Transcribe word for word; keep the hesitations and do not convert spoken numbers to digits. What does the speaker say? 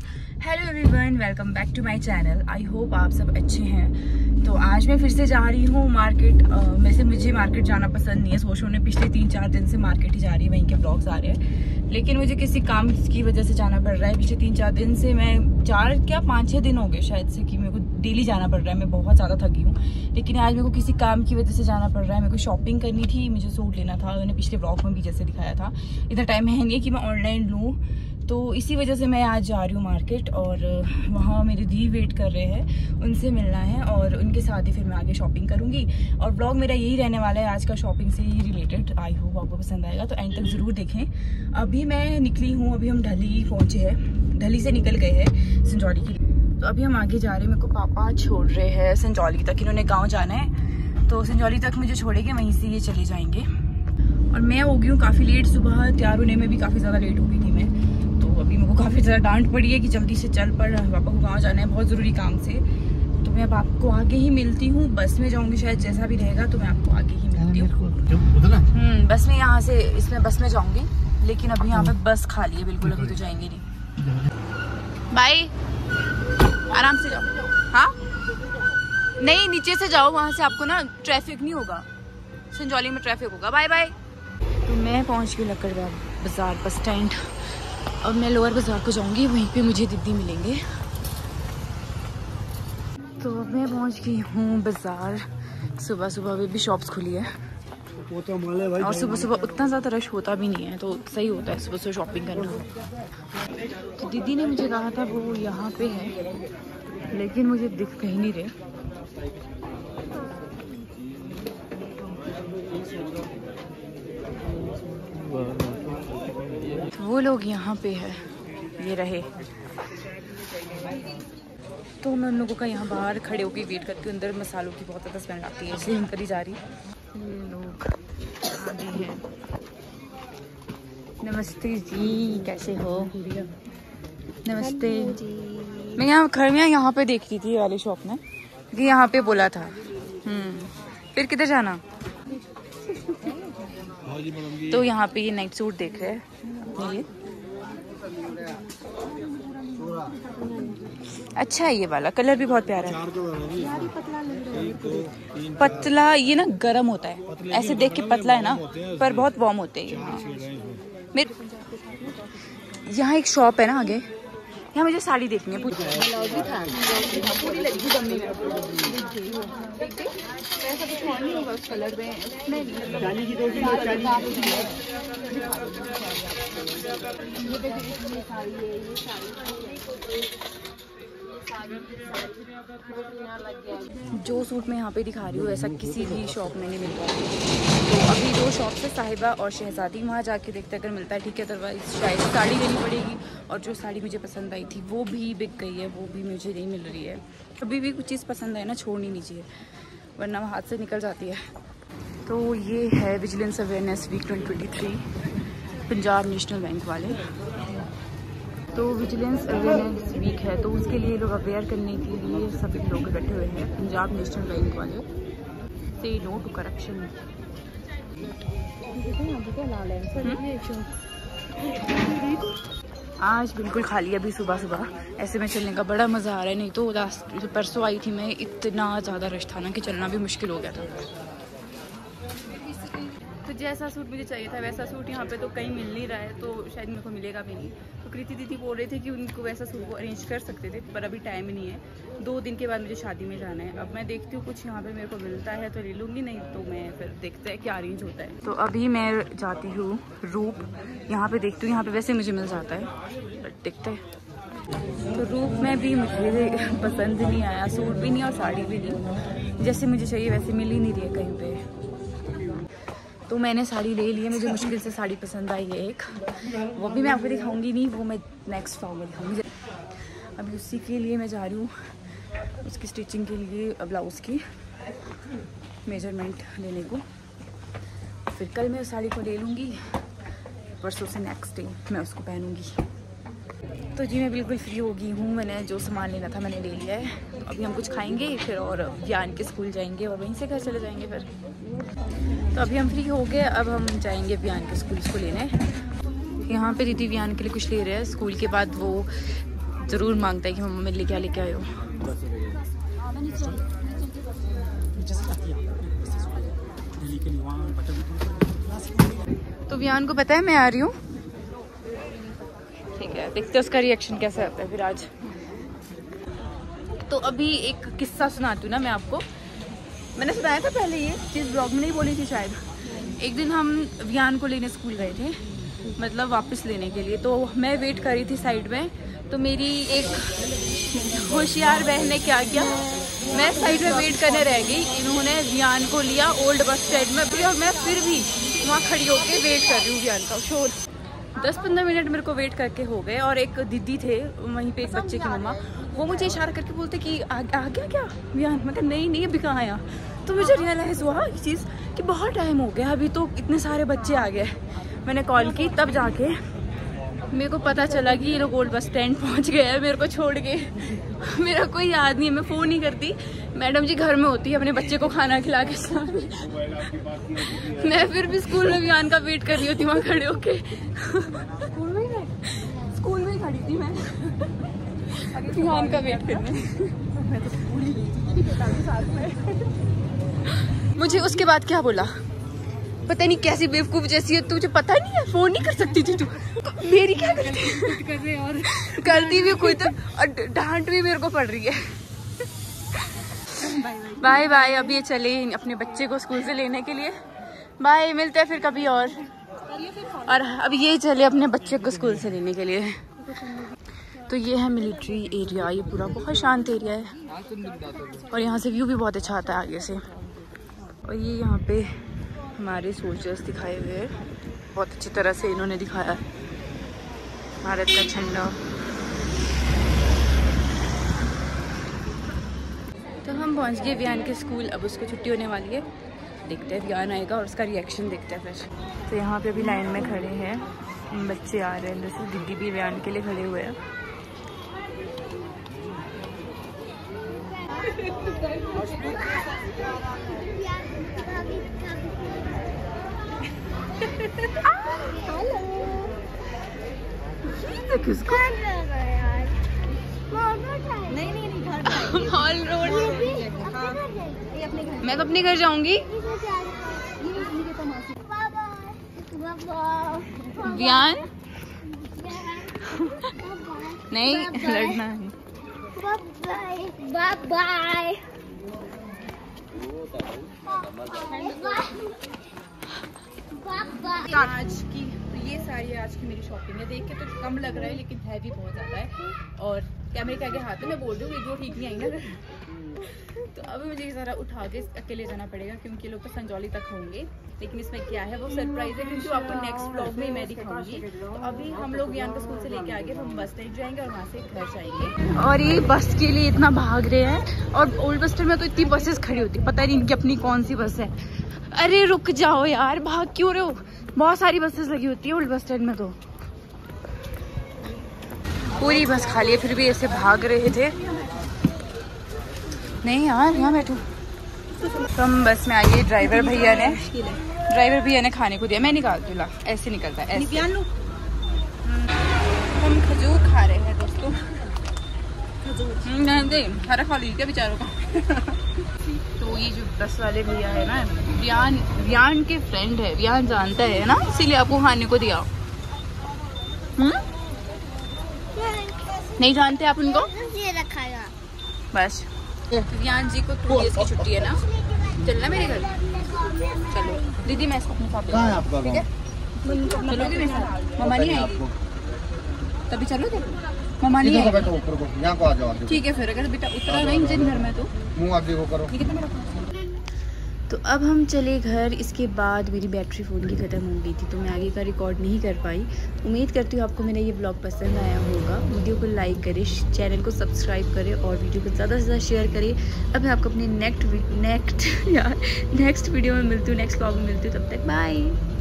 Hello everyone, welcome back to my channel. I hope आप सब अच्छे हैं। तो आज मैं फिर से जा रही हूँ मार्केट। वैसे मुझे मार्केट जाना पसंद नहीं है, सोचो ने पिछले तीन चार दिन से मार्केट ही जा रही है, वहीं के ब्लॉग्स आ रहे हैं। लेकिन मुझे किसी काम की वजह से जाना पड़ रहा है। पिछले तीन चार दिन से मैं चार क्या पाँच छः दिन हो गए शायद से कि मेरे को डेली जाना पड़ रहा है। मैं बहुत ज़्यादा थकी हूँ, लेकिन आज मेरे को किसी काम की वजह से जाना पड़ रहा है। मेरे को शॉपिंग करनी थी, मुझे सूट लेना था। मैंने पिछले ब्लॉग में भी जैसे दिखाया था, इतना टाइम है नहीं कि मैं ऑनलाइन लूँ, तो इसी वजह से मैं आज जा रही हूँ मार्केट। और वहाँ मेरे दी वेट कर रहे हैं, उनसे मिलना है और उनके साथ ही फिर मैं आगे शॉपिंग करूँगी। और ब्लॉग मेरा यही रहने वाला है आज का, शॉपिंग से ही रिलेटेड। आई होप आपको पसंद आएगा, तो एंड तक ज़रूर देखें। अभी मैं निकली हूँ, अभी हम ढली पहुँचे हैं, ढली से निकल गए हैं संजौली की। तो अभी हम आगे जा रहे हैं। मेरे को पापा छोड़ रहे हैं संजौली तक, इन्होंने गाँव जाना है, तो संजौली तक मुझे छोड़ेंगे, वहीं से ये चले जाएंगे। और मैं हो गई हूँ काफ़ी लेट, सुबह तैयार होने में भी काफ़ी ज़्यादा लेट हो गई थी मैं। अभी मेरे को काफ़ी ज़्यादा डांट पड़ी है कि जल्दी से चल पड़, पापा को गाँव जाना है बहुत ज़रूरी काम से। तो मैं अब आपको आगे ही मिलती हूँ, बस में जाऊँगी शायद, जैसा भी रहेगा तो मैं आपको आगे ही मिलती हूँ। हम्म बस में यहाँ से, इसमें बस में जाऊँगी, लेकिन अभी यहाँ पे बस खाली है बिल्कुल, अभी तो जाएंगे नहीं। बाय, आराम से जाओ। हाँ नहीं, नीचे से जाओ, वहाँ से आपको ना ट्रैफिक नहीं होगा, संजौली में ट्रैफिक होगा। Bye bye. तो मैं पहुँच गई लक्कड़बाग बाजार बस स्टैंड। अब मैं लोअर बाजार को जाऊंगी, वहीं पे मुझे दीदी मिलेंगे। तो अब मैं पहुंच गई हूँ बाजार। सुबह सुबह अभी भी शॉप्स खुली है, और सुबह सुबह उतना ज़्यादा रश होता भी नहीं है, तो सही होता है सुबह सुबह शॉपिंग करना। तो दीदी ने मुझे कहा था वो यहाँ पे है, लेकिन मुझे दिख कहीं नहीं रहे। वो लोग यहाँ पे है, ये रहे। तो मैं उन लोगों का यहाँ बाहर खड़े होकर वेट करती हूँ। अंदर मसालों की बहुत ज़्यादा स्मेल आती है, इसलिए अंदर ही जा रही। ये लोग आगे हैं। नमस्ते जी, कैसे हो? नमस्ते जी। मैं यहाँ खड़ी में यहाँ पे देख रही थी वाली शॉप में, कि यहाँ पे बोला था। हम्म फिर किधर जाना? तो यहाँ पे ये नाइट सूट देख रहे हैं अपने लिए। अच्छा है, ये वाला कलर भी बहुत प्यारा है। पतला, ये ना गर्म होता है, ऐसे देख के पतला है ना, पर बहुत वार्म होते हैं। हाँ। मेरे यहाँ एक शॉप है ना आगे, यहाँ मुझे साड़ी देखनी है। जो सूट मैं यहाँ पे दिखा रही हूँ ऐसा किसी भी शॉप में नहीं मिल रहा है। तो अभी दो शॉप से साहिबा और शहजादी, वहाँ जाके देखते अगर मिलता है ठीक है, अदरवाइज शायद साड़ी लेनी पड़ेगी। और जो साड़ी मुझे पसंद आई थी वो भी बिक गई है, वो भी मुझे नहीं मिल रही है। अभी भी कुछ चीज़ पसंद है ना, छोड़नी नहीं चाहिए, वरना वो हाथ से निकल जाती है। तो ये है vigilance awareness week twenty twenty three, Punjab National Bank वाले। तो विजिलेंस अवेयरनेस वीक है, तो उसके लिए लोग अवेयर करने के लिए सभी लोग इकट्ठे हुए हैं पंजाब नेशनल बैंक वाले। से नो टू करप्शन। आज बिल्कुल खाली, अभी सुबह सुबह ऐसे में चलने का बड़ा मज़ा आ रहा है। नहीं तो लास्ट परसों आई थी मैं, इतना ज़्यादा रश था ना कि चलना भी मुश्किल हो गया था। तो जैसा सूट मुझे चाहिए था वैसा सूट यहाँ पे तो कहीं मिल नहीं रहा है, तो शायद मेरे को मिलेगा भी नहीं। तो कृति दीदी बोल रहे थे कि उनको वैसा सूट वो अरेंज कर सकते थे, पर अभी टाइम नहीं है। दो दिन के बाद मुझे शादी में जाना है। अब मैं देखती हूँ कुछ यहाँ पे मेरे को मिलता है तो ले लूँगी, नहीं तो मैं फिर देखते हैं क्या अरेंज होता है। तो अभी मैं जाती हूँ रूप, यहाँ पे देखती हूँ, यहाँ पे वैसे मुझे मिल जाता है, बट देखते हैं। तो रूप में भी मुझे पसंद नहीं आया, सूट भी नहीं और साड़ी भी नहीं, जैसे मुझे चाहिए वैसे मिल ही नहीं रही है कहीं पे। तो मैंने साड़ी ले ली है, मुझे मुश्किल से साड़ी पसंद आई है एक, वो भी मैं आपको दिखाऊंगी नहीं, वो मैं नेक्स्ट व्लॉग में दिखाऊंगी। अभी उसी के लिए मैं जा रही हूँ, उसकी स्टिचिंग के लिए, ब्लाउज़ की मेजरमेंट लेने को। फिर कल मैं उस साड़ी को ले लूँगी, परसों से नेक्स्ट डे मैं उसको पहनूँगी। तो जी मैं बिल्कुल फ्री हो गई हूँ, मैंने जो सामान लेना था मैंने ले लिया है। तो अभी हम कुछ खाएंगे फिर, और ज्ञान के स्कूल जाएंगे और वहीं से घर चले जाएंगे फिर। तो अभी हम फ्री हो गए, अब हम जाएंगे व्यान के स्कूल को लेने। यहाँ पे दीदी व्यान के लिए कुछ ले रहे हैं, स्कूल के बाद वो ज़रूर मांगता है कि मम्मा मेरे लिए क्या लेके आए हो। तो वियान को पता है मैं आ रही हूँ, ठीक है, देखते हैं उसका रिएक्शन कैसा आता है फिर आज। तो अभी एक किस्सा सुनाती हूँ ना मैं आपको। मैंने सुनाया था पहले, ये चीज़ ब्लॉग में नहीं बोली थी शायद। एक दिन हम वियान को लेने स्कूल गए थे, मतलब वापस लेने के लिए। तो मैं वेट कर रही थी साइड में, तो मेरी एक होशियार बहन ने क्या किया, मैं साइड में वेट करने रह गई, इन्होंने वियान को लिया ओल्ड बस स्टैंड में भी, और मैं फिर भी वहाँ खड़ी होकर वेट कर रही हूँ वियान का। शोर दस पंद्रह मिनट मेरे को वेट करके हो गए। और एक दीदी थे वहीं पे, एक बच्चे की मम्मा, वो मुझे इशारा करके बोलते कि आ, आ गया क्या वियान? मैं कहा नहीं नहीं अभी कहाँ आया। तो मुझे रियलाइज़ हुआ ये चीज़ कि बहुत टाइम हो गया, अभी तो इतने सारे बच्चे आ गए। मैंने कॉल की, तब जाके मेरे को पता चला कि ये लोग ओल्ड बस स्टैंड पहुंच गए हैं मेरे को छोड़ के। मेरा कोई याद नहीं है, मैं फ़ोन ही करती, मैडम जी घर में होती है अपने बच्चे को खाना खिला के साथ। मैं फिर भी स्कूल में वियान का वेट कर रही होती वहाँ खड़े होके। स्कूल में ही स्कूल में ही खड़ी थी मैं वियान का वेट करने। मुझे उसके बाद क्या बोला पता नहीं, कैसी बेवकूफ जैसी है, तुझे पता नहीं है फोन नहीं कर सकती थी तू? मेरी क्या करती कर रहे और करती भी खुद, और डांट भी मेरे को पड़ रही है। बाय बाय, अब ये चले अपने बच्चे को स्कूल से लेने के लिए। बाय, मिलते हैं फिर कभी और। और अब ये चले अपने बच्चे को स्कूल से लेने के लिए। तो ये है मिलिट्री एरिया, ये पूरा बहुत शांत एरिया है, और यहाँ से व्यू भी बहुत अच्छा आता है आगे से। और ये यहाँ पे हमारे सोल्जर्स दिखाए हुए हैं, बहुत अच्छी तरह से इन्होंने दिखाया भारत का झंडा। तो हम पहुंच गए वियान के स्कूल, अब उसको छुट्टी होने वाली है, देखते हैं वियान आएगा और उसका रिएक्शन देखते हैं फिर। तो यहाँ पे अभी लाइन में खड़े हैं बच्चे, आ रहे हैं अंदर से, दीदी भी वियान के लिए खड़े हुए हैं। किसको? नहीं नहीं नहीं, घर हॉल रोड। मैं तो अपने घर जाऊंगी। वियान नहीं लड़ना है। Bye bye. आज की ये सारी आज की मेरी शॉपिंग है। देख के तो कम लग रहा है लेकिन है भी बहुत ज़्यादा है। और कैमरे के आगे हाथ में मैं बोल रही हूँ वीडियो ठीक नहीं आई ना, तो अभी मुझे ज़रा उठा के अकेले जाना पड़ेगा क्योंकि लोग तो संजौली तक होंगे। लेकिन इसमें क्या है वो सरप्राइज है क्योंकि आपको नेक्स्ट व्लॉग में मैं दिखाऊंगी। तो अभी हम लोग वियान को स्कूल से लेके आगे, हम बस स्टैंड जाएंगे और वहाँ से घर जाएंगे। और ये बस के लिए इतना भाग रहे हैं, और ओल्ड बस स्टैंड में तो इतनी बसेस खड़ी होती है, पता नहीं इनकी अपनी कौन सी बस है। अरे रुक जाओ यार, भाग क्यों रहे हो? बहुत सारी बसेस लगी होती है ओल्ड बस स्टैंड में, तो पूरी बस खाली है, फिर भी ऐसे भाग रहे थे। नहीं यार यहाँ बैठो। तो हम बस में आइए, ड्राइवर भैया ने ड्राइवर भैया ने खाने को दिया, मैं निकालती हूँ, ला ऐसे निकलता है ऐसे। हम खजूर खा रहे हैं दोस्तों, खजूर सारा खा लीजिए बेचारों का। तो ये जो बस वाले भैया है ना, वियान वियान के फ्रेंड है, वियान जानता है ना, इसीलिए आपको खाने को दिया। हम्म नहीं जानते आप उनको? बस वियान जी को टू डेज की छुट्टी है ना, चलना मेरे घर। चलो दीदी मैं इसको अपने साथ ले, ठीक है? चलोगे मेरे साथ? मम्मा नहीं आएगी तभी चलोगे? मम्मा नहीं आएगी, ठीक है? फिर अगर बेटा उतरा नहीं जिन घर में तो मुँह आगे वो करो, ठीक है? तो अब हम चले घर। इसके बाद मेरी बैटरी फ़ोन की ख़त्म हो गई थी, तो मैं आगे का रिकॉर्ड नहीं कर पाई। उम्मीद करती हूँ आपको मेरा ये ब्लॉग पसंद आया होगा। वीडियो को लाइक करें, चैनल को सब्सक्राइब करें और वीडियो को ज़्यादा से ज़्यादा शेयर करें। अब मैं आपको अपने नेक्स्ट नेक्स्ट यार नेक्स्ट वीडियो में मिलती हूँ, नेक्स्ट ब्लॉग में मिलती हूँ। तब तक बाय।